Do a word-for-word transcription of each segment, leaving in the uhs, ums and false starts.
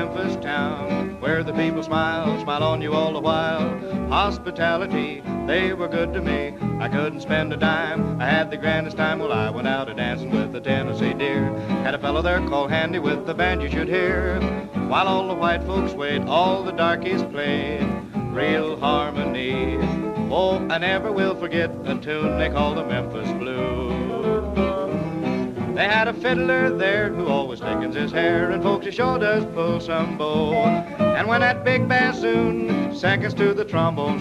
Memphis town, where the people smile, smile on you all the while. Hospitality, they were good to me. I couldn't spend a dime, I had the grandest time. Well, I went out a-dancing with the Tennessee deer. Had a fellow there called Handy with the band you should hear. While all the white folks wait, all the darkies played real harmony. Oh, I never will forget a tune they call the Memphis Blues. They had a fiddler there who always thickens his hair, and folks, he sure does pull some bow. And when that big bassoon seconds to the trombone's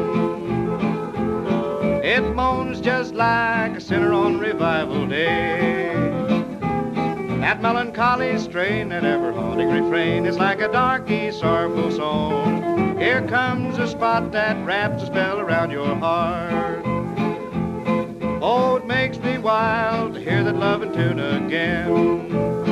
croon, it moans just like a sinner on revival day. That melancholy strain, that ever-haunting refrain, is like a darky, sorrowful song. Here comes a spot that wraps a spell around your heart. Oh, it makes me wild to hear that loving tune again.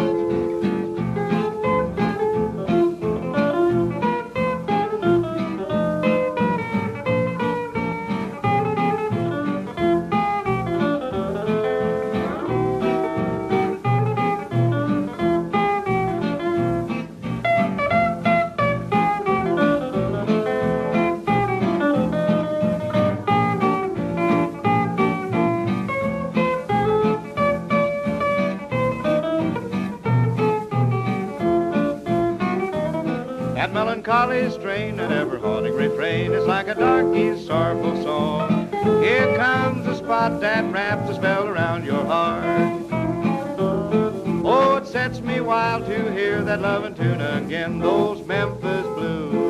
That melancholy strain, that ever-haunting refrain, is like a darky's sorrowful song. Here comes the spot that wraps a spell around your heart. Oh, it sets me wild to hear that loving tune again, those Memphis Blues.